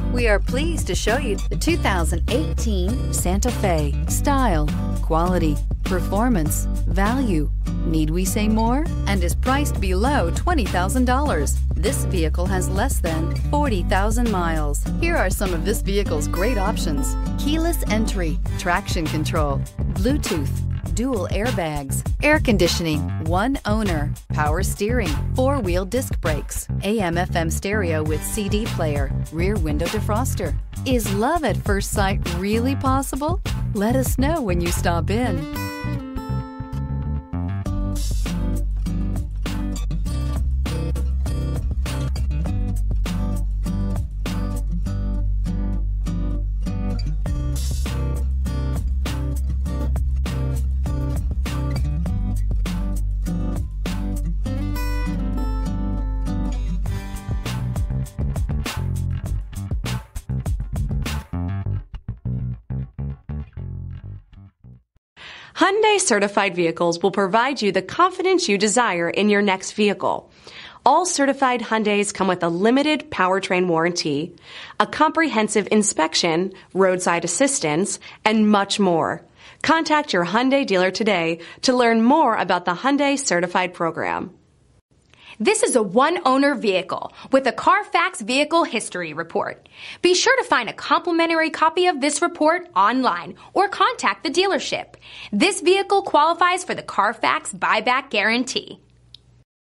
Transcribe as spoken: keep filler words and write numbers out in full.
We are pleased to show you the two thousand eighteen Santa Fe. Style, quality, performance, value. Need we say more? And is priced below twenty thousand dollars. This vehicle has less than forty thousand miles. Here are some of this vehicle's great options: keyless entry, traction control, Bluetooth, dual airbags, air conditioning, one owner, power steering, four-wheel disc brakes, A M F M stereo with C D player, rear window defroster. Is love at first sight really possible? Let us know when you stop in. Hyundai certified vehicles will provide you the confidence you desire in your next vehicle. All certified Hyundais come with a limited powertrain warranty, a comprehensive inspection, roadside assistance, and much more. Contact your Hyundai dealer today to learn more about the Hyundai Certified Program. This is a one-owner vehicle with a Carfax Vehicle History Report. Be sure to find a complimentary copy of this report online or contact the dealership. This vehicle qualifies for the Carfax Buyback Guarantee.